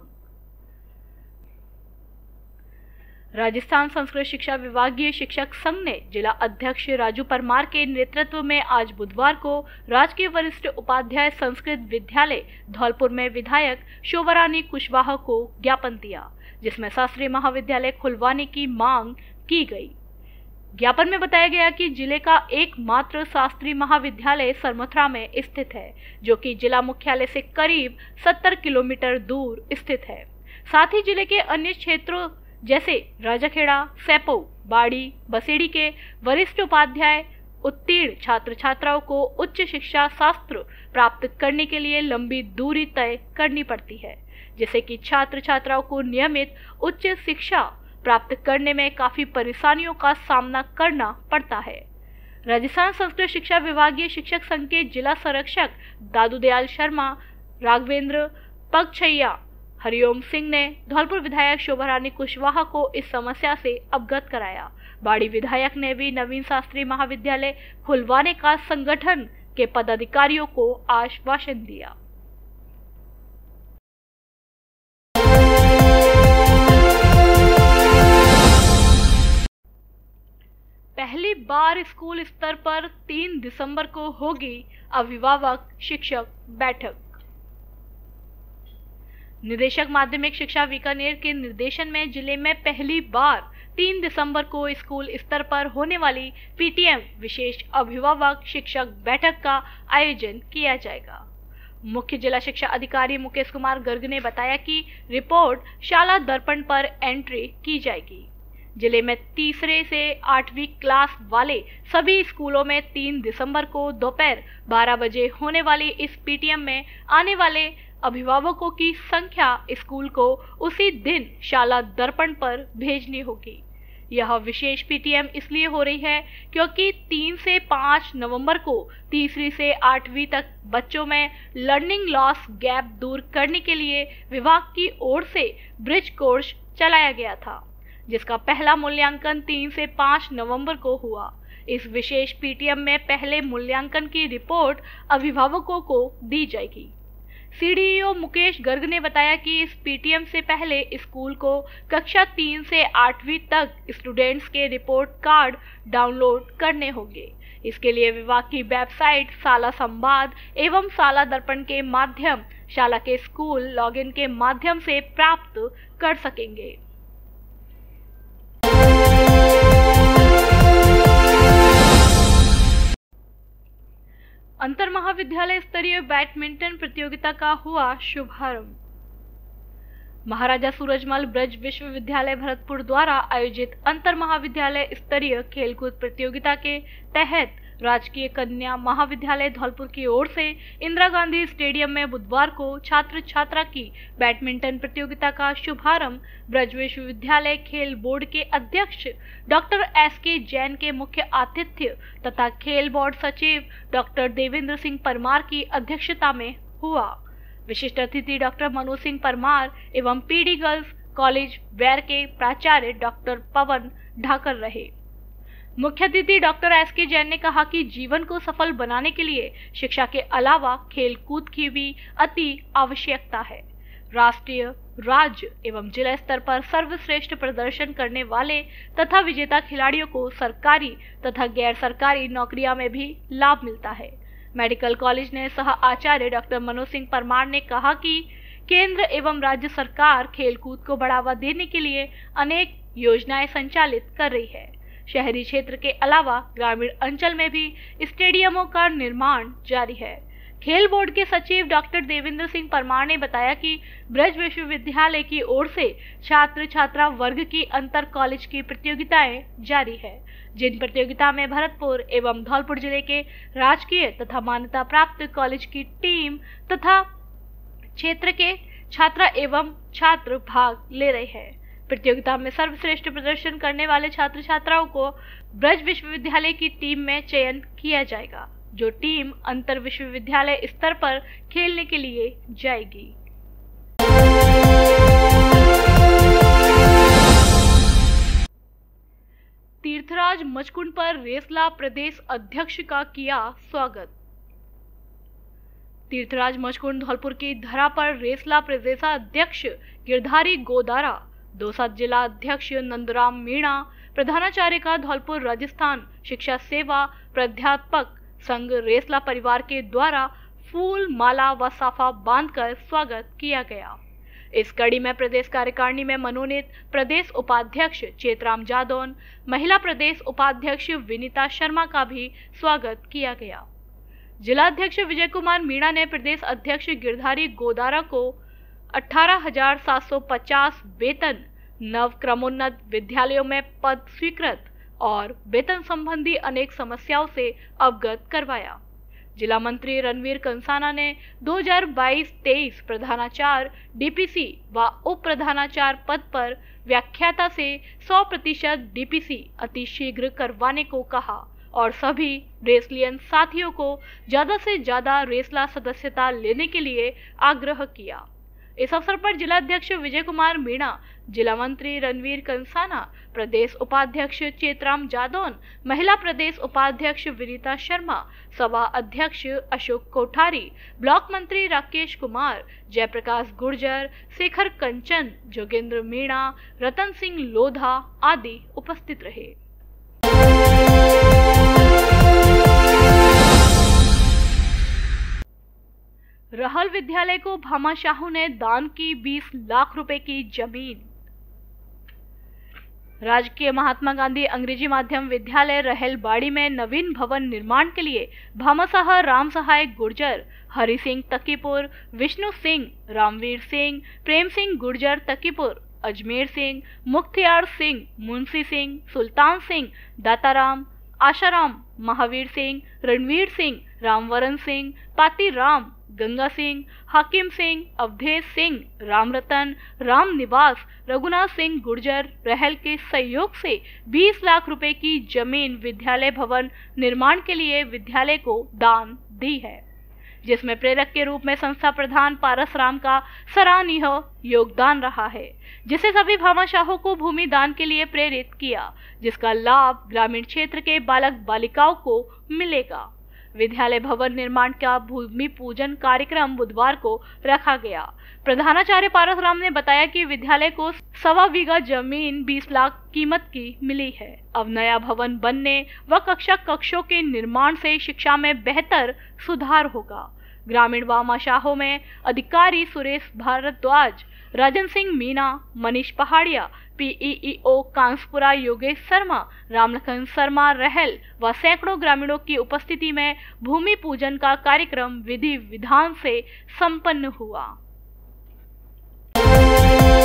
राजस्थान संस्कृत शिक्षा विभागीय शिक्षक संघ ने जिला अध्यक्ष राजू परमार के नेतृत्व में आज बुधवार को राजकीय वरिष्ठ उपाध्याय संस्कृत विद्यालय धौलपुर में विधायक शोभारानी कुशवाहा को ज्ञापन दिया, जिसमें शास्त्री महाविद्यालय खुलवाने की मांग की गई। ज्ञापन में बताया गया कि जिले का एकमात्र शास्त्री महाविद्यालय सरमथुरा में स्थित है, जो कि जिला मुख्यालय से करीब सत्तर किलोमीटर दूर स्थित है। साथ ही जिले के अन्य क्षेत्रों जैसे राजाखेड़ा, सैपो, बाड़ी, बसेड़ी के वरिष्ठ उपाध्याय उत्तीर्ण छात्र छात्राओं को उच्च शिक्षा शास्त्र प्राप्त करने के लिए लंबी दूरी तय करनी पड़ती है, जिससे कि छात्र छात्राओं को नियमित उच्च शिक्षा प्राप्त करने में काफी परेशानियों का सामना करना पड़ता है। राजस्थान संस्कृत शिक्षा विभागीय शिक्षक संघ के जिला संरक्षक दादू दयाल शर्मा, राघवेंद्र पगछैया, हरिओम सिंह ने धौलपुर विधायक शोभारानी कुशवाहा को इस समस्या से अवगत कराया। बाड़ी विधायक ने भी नवीन शास्त्री महाविद्यालय खुलवाने का संगठन के पदाधिकारियों को आश्वासन दिया। पहली बार स्कूल स्तर पर तीन दिसंबर को होगी अभिभावक शिक्षक बैठक। निदेशक माध्यमिक शिक्षा बीकानेर के निर्देशन में जिले में पहली बार तीन दिसंबर को स्कूल स्तर पर होने वाली पीटीएम विशेष अभिभावक शिक्षक बैठक का आयोजन किया जाएगा। मुख्य जिला शिक्षा अधिकारी मुकेश कुमार गर्ग ने बताया कि रिपोर्ट शाला दर्पण पर एंट्री की जाएगी। जिले में तीसरे से आठवीं क्लास वाले सभी स्कूलों में तीन दिसंबर को दोपहर बारह बजे होने वाली इस पीटीएम में आने वाले अभिभावकों की संख्या स्कूल को उसी दिन शाला दर्पण पर भेजनी होगी। यह विशेष पीटीएम इसलिए हो रही है क्योंकि तीन से पाँच नवंबर को तीसरी से आठवीं तक बच्चों में लर्निंग लॉस गैप दूर करने के लिए विभाग की ओर से ब्रिज कोर्स चलाया गया था, जिसका पहला मूल्यांकन तीन से पाँच नवंबर को हुआ। इस विशेष पीटीएम में पहले मूल्यांकन की रिपोर्ट अभिभावकों को दी जाएगी। सीडीईओ मुकेश गर्ग ने बताया कि इस पीटीएम से पहले स्कूल को कक्षा तीन से आठवीं तक स्टूडेंट्स के रिपोर्ट कार्ड डाउनलोड करने होंगे। इसके लिए विभाग की वेबसाइट शाला संवाद एवं शाला दर्पण के माध्यम शाला के स्कूल लॉगिन के माध्यम से प्राप्त कर सकेंगे। अंतर महाविद्यालय स्तरीय बैडमिंटन प्रतियोगिता का हुआ शुभारंभ। महाराजा सूरजमल ब्रज विश्वविद्यालय भरतपुर द्वारा आयोजित अंतर महाविद्यालय स्तरीय खेलकूद प्रतियोगिता के तहत राजकीय कन्या महाविद्यालय धौलपुर की ओर से इंदिरा गांधी स्टेडियम में बुधवार को छात्र छात्रा की बैडमिंटन प्रतियोगिता का शुभारंभ ब्रज विश्वविद्यालय खेल बोर्ड के अध्यक्ष डॉक्टर एस के जैन के मुख्य आतिथ्य तथा खेल बोर्ड सचिव डॉक्टर देवेंद्र सिंह परमार की अध्यक्षता में हुआ। विशिष्ट अतिथि डॉक्टर मनोज सिंह परमार एवं पीडी गर्ल्स कॉलेज बैर के प्राचार्य डॉक्टर पवन ढाकर रहे। मुख्य अतिथि डॉक्टर एस के जैन ने कहा कि जीवन को सफल बनाने के लिए शिक्षा के अलावा खेल कूद की भी अति आवश्यकता है। राष्ट्रीय, राज्य एवं जिला स्तर पर सर्वश्रेष्ठ प्रदर्शन करने वाले तथा विजेता खिलाड़ियों को सरकारी तथा गैर सरकारी नौकरियों में भी लाभ मिलता है। मेडिकल कॉलेज ने सह आचार्य डॉक्टर मनोज सिंह परमार ने कहा कि केंद्र एवं राज्य सरकार खेलकूद को बढ़ावा देने के लिए अनेक योजनाएं संचालित कर रही है। शहरी क्षेत्र के अलावा ग्रामीण अंचल में भी स्टेडियमों का निर्माण जारी है। खेल बोर्ड के सचिव डॉक्टर देवेंद्र सिंह परमार ने बताया कि ब्रज विश्वविद्यालय की ओर से छात्र छात्रा वर्ग की अंतर कॉलेज की प्रतियोगिताएं जारी है, जिन प्रतियोगिता में भरतपुर एवं धौलपुर जिले के राजकीय तथा मान्यता प्राप्त कॉलेज की टीम तथा क्षेत्र के छात्रा एवं छात्र भाग ले रहे हैं। प्रतियोगिता में सर्वश्रेष्ठ प्रदर्शन करने वाले छात्र छात्राओं को ब्रज विश्वविद्यालय की टीम में चयन किया जाएगा, जो टीम अंतर विश्वविद्यालय स्तर पर खेलने के लिए जाएगी। तीर्थराज मचकुंड पर रेसला प्रदेश अध्यक्ष का किया स्वागत। तीर्थराज मचकुंड धौलपुर की धरा पर रेसला प्रदेशाध्यक्ष गिरधारी गोदारा, दौसा जिला अध्यक्ष नंदराम मीणा, प्रधानाचार्य का धौलपुर राजस्थान शिक्षा सेवा प्राध्यापक संघ रेसला परिवार के द्वारा फूल माला व साफा बांधकर स्वागत किया गया। इस कड़ी में प्रदेश कार्यकारिणी में मनोनीत प्रदेश उपाध्यक्ष चेतराम जादौन, महिला प्रदेश उपाध्यक्ष विनीता शर्मा का भी स्वागत किया गया। जिला अध्यक्ष विजय कुमार मीणा ने प्रदेश अध्यक्ष गिरधारी गोदारा को अठारह हजार सात सौ पचास वेतन, नव क्रमोन्नत विद्यालयों में पद स्वीकृत और वेतन संबंधी अनेक समस्याओं से अवगत करवाया। जिला मंत्री रणवीर कंसाना ने दो हज़ार बाईस तेईस प्रधानाचार्य डीपीसी व उप प्रधानाचार्य पद पर व्याख्याता से सौ प्रतिशत डीपीसी अतिशीघ्र करवाने को कहा और सभी रेसलियन साथियों को ज्यादा से ज्यादा रेसला सदस्यता लेने के लिए आग्रह किया। इस अवसर पर जिला अध्यक्ष विजय कुमार मीणा, जिला मंत्री रणवीर कंसाना, प्रदेश उपाध्यक्ष चेतराम जादौन, महिला प्रदेश उपाध्यक्ष विनीता शर्मा, सभा अध्यक्ष अशोक कोठारी, ब्लॉक मंत्री राकेश कुमार, जयप्रकाश गुर्जर, शेखर कंचन, जोगेंद्र मीणा, रतन सिंह लोधा आदि उपस्थित रहे। रहल विद्यालय को भामाशाह ने दान की बीस लाख रुपए की जमीन। राजकीय महात्मा गांधी अंग्रेजी माध्यम विद्यालय रहल बाड़ी में नवीन भवन निर्माण के लिए भामाशाह राम सहाय गुर्जर, हरि सिंह तकीपुर, विष्णु सिंह, रामवीर सिंह, प्रेम सिंह गुर्जर तकीपुर, अजमेर सिंह, मुख्तियार सिंह, मुंशी सिंह, सुल्तान सिंह, दाताराम, आशाराम, महावीर सिंह, रणवीर सिंह, रामवरण सिंह, पाती राम, गंगा सिंह, हाकिम सिंह, अवधेश सिंह, रामरतन, राम निवास, रघुनाथ सिंह गुर्जर रहल के सहयोग से बीस लाख रुपए की जमीन विद्यालय भवन निर्माण के लिए विद्यालय को दान दी है, जिसमें प्रेरक के रूप में संस्था प्रधान पारस राम का सराहनीय योगदान रहा है, जिसे सभी भामाशाहों को भूमि दान के लिए प्रेरित किया, जिसका लाभ ग्रामीण क्षेत्र के बालक बालिकाओं को मिलेगा। विद्यालय भवन निर्माण का भूमि पूजन कार्यक्रम बुधवार को रखा गया। प्रधानाचार्य पारस राम ने बताया कि विद्यालय को सवा बीघा जमीन बीस लाख कीमत की मिली है। अब नया भवन बनने व कक्षा कक्षों के निर्माण से शिक्षा में बेहतर सुधार होगा। ग्रामीण भामाशाहों में अधिकारी सुरेश भारद्वाज, राजन सिंह मीना, मनीष पहाड़िया, पीईईओ कांसपुरा योगेश शर्मा, रामलखन शर्मा रहल व सैकड़ों ग्रामीणों की उपस्थिति में भूमि पूजन का कार्यक्रम विधि विधान से संपन्न हुआ।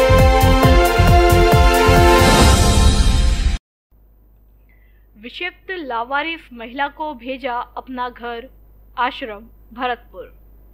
विक्षिप्त लावारिस महिला को भेजा अपना घर आश्रम भरतपुर।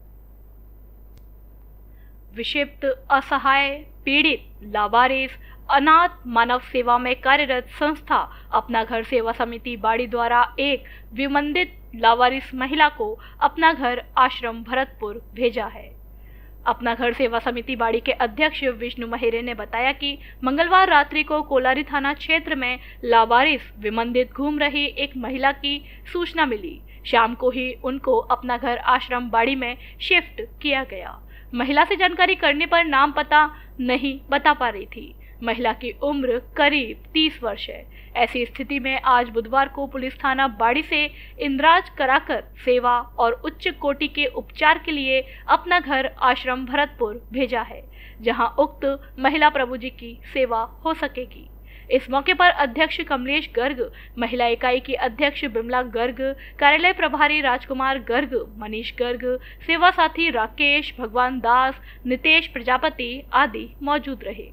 विक्षिप्त, असहाय, पीड़ित, लावारिस, अनाथ मानव सेवा में कार्यरत संस्था अपना घर सेवा समिति बाड़ी द्वारा एक विमंदित लावारिस महिला को अपना घर आश्रम भरतपुर भेजा है। अपना घर सेवा समिति बाड़ी के अध्यक्ष विष्णु महेरे ने बताया कि मंगलवार रात्रि को कोलारी थाना क्षेत्र में लावारिस विमंदित घूम रही एक महिला की सूचना मिली। शाम को ही उनको अपना घर आश्रम बाड़ी में शिफ्ट किया गया। महिला से जानकारी करने पर नाम पता नहीं बता पा रही थी। महिला की उम्र करीब तीस वर्ष है। ऐसी स्थिति में आज बुधवार को पुलिस थाना बाड़ी से इंद्राज कराकर सेवा और उच्च कोटि के उपचार के लिए अपना घर आश्रम भरतपुर भेजा है, जहां उक्त महिला प्रभु जी की सेवा हो सकेगी। इस मौके पर अध्यक्ष कमलेश गर्ग, महिला इकाई की अध्यक्ष बिमला गर्ग, कार्यालय प्रभारी राजकुमार गर्ग, मनीष गर्ग, सेवा साथी राकेश, भगवान दास, नितेश प्रजापति आदि मौजूद रहे।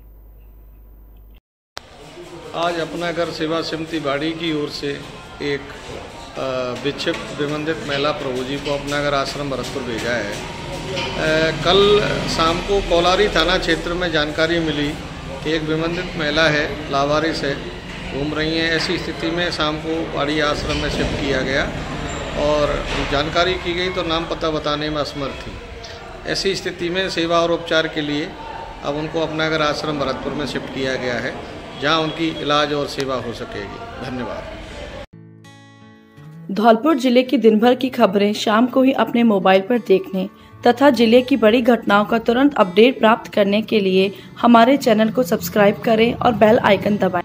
आज अपना घर सेवा समिति बाड़ी की ओर से एक विक्षिप्त विमंदित महिला प्रभु जी को अपना घर आश्रम भरतपुर भेजा है। आ, कल शाम को कोलारी थाना क्षेत्र में जानकारी मिली कि एक विमंदित महिला है, लावारिस है, घूम रही हैं। ऐसी स्थिति में शाम को बाड़ी आश्रम में शिफ्ट किया गया और जानकारी की गई तो नाम पता बताने में असमर्थ थी। ऐसी स्थिति में सेवा और उपचार के लिए अब उनको अपना घर आश्रम भरतपुर में शिफ्ट किया गया है, जहां उनकी इलाज और सेवा हो सकेगी। धन्यवाद। धौलपुर जिले की दिन भर की खबरें शाम को ही अपने मोबाइल पर देखने तथा जिले की बड़ी घटनाओं का तुरंत अपडेट प्राप्त करने के लिए हमारे चैनल को सब्सक्राइब करें और बेल आइकन दबाएं।